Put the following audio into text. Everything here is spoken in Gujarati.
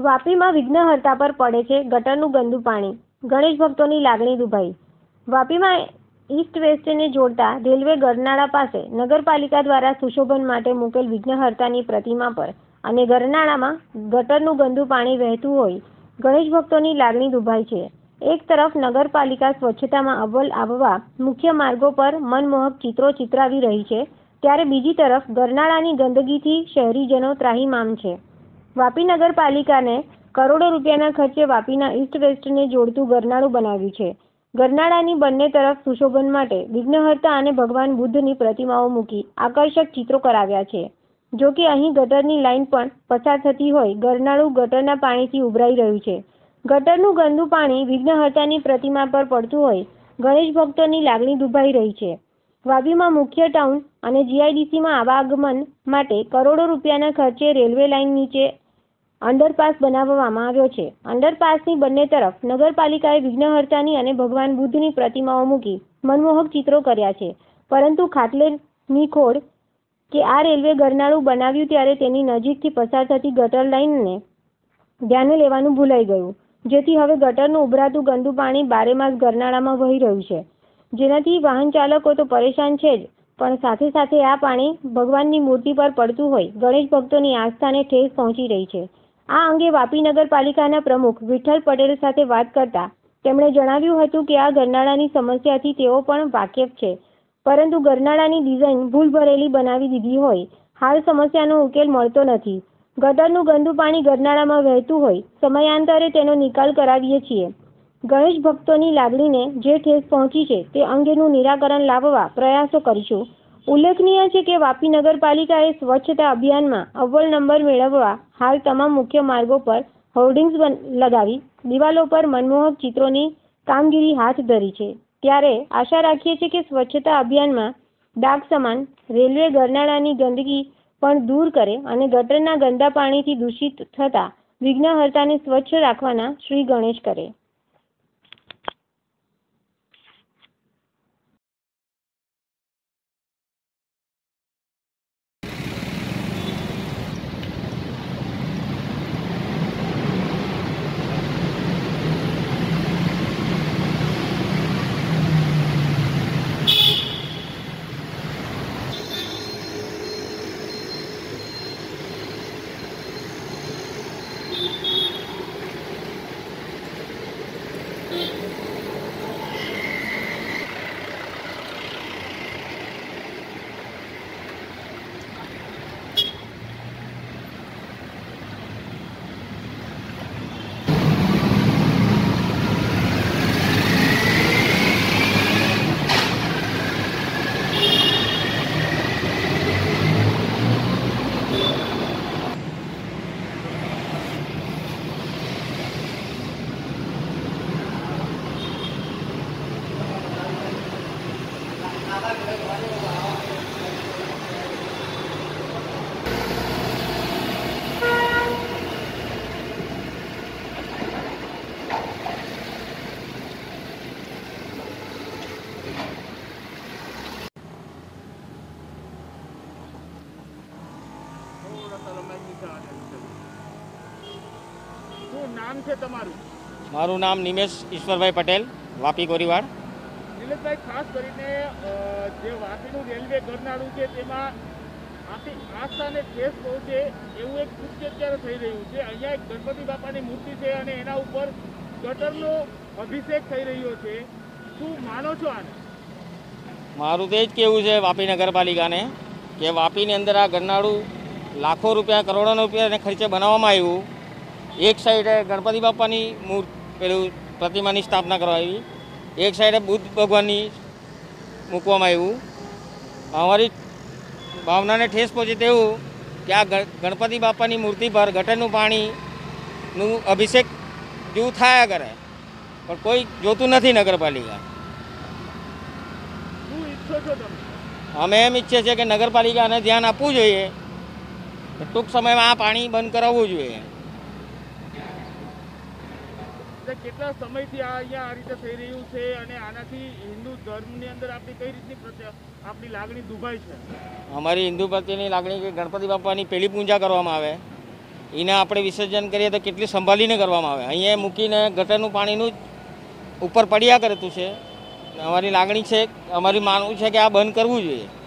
વાપીમાં વિઘ્નહર્તા પર પડે છે ગટરનું ગંદુ પાણી, ગણેશ ભક્તોની લાગણી દુભાઈ। વાપીમાં ઈસ્ટ વેસ્ટને જોડતા રેલવે ગરનાળા પાસે નગરપાલિકા દ્વારા સુશોભન માટે મૂકેલ વિઘ્નહર્તાની પ્રતિમા પર અને ગરનાળામાં ગટરનું ગંદુ પાણી વહેતું હોય ગણેશ ભક્તોની લાગણી દુભાઈ છે। એક તરફ નગરપાલિકા સ્વચ્છતામાં અવ્વલ આવવા મુખ્ય માર્ગો પર મનમોહક ચિત્રો ચિતરાવી રહી છે, ત્યારે બીજી તરફ ગરનાળાની ગંદકીથી શહેરીજનો ત્રાહિમામ છે। વાપી નગરપાલિકાને કરોડો રૂપિયાના ખર્ચે વાપીના ઈસ્ટ વેસ્ટને જોડતું ગરનાળું બનાવ્યું છે। ગરનાળાની બંને તરફ સુશોભન માટે વિઘ્નહર્તા અને ભગવાન બુદ્ધની પ્રતિમાઓ મૂકી આકર્ષક ચિત્રો કરાવ્યા છે। જો કે અહીં ગટરની લાઇન પણ પસાર થતી હોય ગરનાળું ગટરના પાણીથી ઉભરાઈ રહ્યું છે। ગટરનું ગંદુ પાણી વિઘ્નહર્તાની પ્રતિમા પર પડતું હોય ગણેશ ભક્તોની લાગણી દુભાઈ રહી છે। વાપીમાં મુખ્ય ટાઉન અને જીઆઈડીસીમાં આવાગમન માટે કરોડો રૂપિયાના ખર્ચે રેલવે લાઇન નીચે અંડરપાસ બનાવવામાં આવ્યો છે। અંડરપાસની બંને તરફ નગરપાલિકાએ વિઘ્નહર્તાની અને ભગવાન બુદ્ધની પ્રતિમાઓ મૂકી મનમોહક ચિત્રો કર્યા છે, પરંતુ ખાટલેની ખોડ કે આ રેલવે ગરનાળું બનાવ્યું ત્યારે તેની નજીકથી પસાર થતી ગટર લાઇનને ધ્યાને લેવાનું ભૂલાઈ ગયું, જેથી હવે ગટરનું ઉભરાતું ગંદુ પાણી બારેમાસ ગરનાળામાં વહી રહ્યું છે, જેનાથી વાહન ચાલકો તો પરેશાન છે જ, પણ સાથે સાથે આ પાણી ભગવાનની મૂર્તિ પર પડતું હોય ગણેશ ભક્તોની આસ્થાને ઠેસ પહોંચી રહી છે। આ અંગે વાપી નગરપાલિકાના પ્રમુખ વિઠ્ઠલ પટેલ સાથે વાત કરતા તેમણે જણાવ્યું હતું કે આ ગરનાળાની સમસ્યાથી તેઓ પણ વાકેફ છે, પરંતુ ગરનાળાની ડિઝાઇન ભૂલભરેલી બનાવી દીધી હોય હાલ સમસ્યાનો ઉકેલ મળતો નથી। ગટરનું ગંદુ પાણી ગરનાળામાં વહેતું હોય સમયાંતરે તેનો નિકાલ કરાવીએ છીએ। ગણેશ ભક્તોની લાગણીને જે ઠેસ પહોંચી છે તે અંગેનું નિરાકરણ લાવવા પ્રયાસો કરીશું। ઉલ્લેખનીય છે કે વાપી નગરપાલિકાએ સ્વચ્છતા અભિયાનમાં અવ્વલ નંબર મેળવવા હાલ તમામ મુખ્ય માર્ગો પર હોર્ડિંગ્સ લગાવી દિવાલો પર મનમોહક ચિત્રોની કામગીરી હાથ ધરી છે, ત્યારે આશા રાખીએ છીએ કે સ્વચ્છતા અભિયાનમાં ડાક સમાન રેલવે ગરનાળાની ગંદકી પણ દૂર કરે અને ગટરના ગંદા પાણીથી દૂષિત થતા વિઘ્નહર્તાને સ્વચ્છ રાખવાના શ્રી ગણેશ કરે। નામ છે તમારું? મારું નામ નિમેશ ઈશ્વરભાઈ પટેલ, વાપી કોરીવાડ। નિલેશભાઈ, ખાસ કરીને જે વાપીનું રેલવે ગરનાળું છે તેમાં આસ્થાને ઠેસ પહોંચે એવું એક કૃત્ય અત્યારે થઈ રહ્યું છે। અહીંયા એક ગણપતિ બાપાની મૂર્તિ છે અને એના ઉપર ગટરનો અભિષેક થઈ રહ્યો છે, શું માનો છો આને? મારું તો એ જ કહેવું છે વાપી નગરપાલિકાને કે વાપીની અંદર આ ગરનાળું લાખો રૂપિયા કરોડોના રૂપિયાને ખર્ચે બનાવવામાં આવ્યું। એક સાઈડે ગણપતિ બાપાની પેલું પ્રતિમાની સ્થાપના કરવામાં આવી, એક સાઈડે બુદ્ધ ભગવાનની મૂકવામાં આવ્યું। અમારી ભાવનાને ઠેસ પહોંચે તેવું કે આ ગણપતિ બાપાની મૂર્તિ પર ગટરનું પાણીનું અભિષેક જેવું થયા કરે, પણ કોઈ જોતું નથી નગરપાલિકા। શું ઈચ્છો છો તમે? અમે એમ ઈચ્છીએ છીએ કે નગરપાલિકાને ધ્યાન આપવું જોઈએ, ટૂંક સમયમાં આ પાણી બંધ કરાવવું જોઈએ। કેટલા સમયથી અહીંયા આ રીતે થઈ રહ્યું છે અને આનાથી હિન્દુ ધર્મની અંદર આપણી કઈ રીતની આપણી લાગણી દુભાઈ છે? અમારી હિન્દુ પ્રત્યેની લાગણી કે ગણપતિ બાપાની પહેલી પૂજા કરવામાં આવે એને આપણે વિસર્જન કરીએ તો કેટલી સંભાળીને કરવામાં આવે. અહીંયા મૂકીને ગટરનું પાણીનું જ ઉપર પડ્યા કરતું છે. અમારી લાગણી છે, અમારી માનવું છે કે આ બંધ કરવું જોઈએ.